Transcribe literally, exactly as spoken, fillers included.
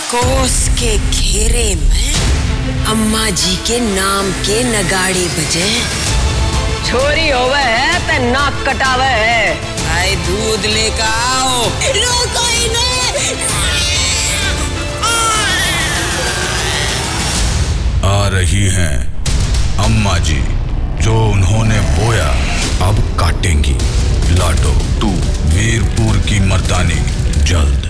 कोस के घेरे में अम्मा जी के नाम के नगाड़े बजे। छोरी होवे है ते नाक कटावे है। आए दूध लेकर आओ। लो कोई नहीं। आ रही हैं अम्मा जी, जो उन्होंने बोया अब काटेंगी। लाडो टू वीरपुर की मर्दानी जल्द।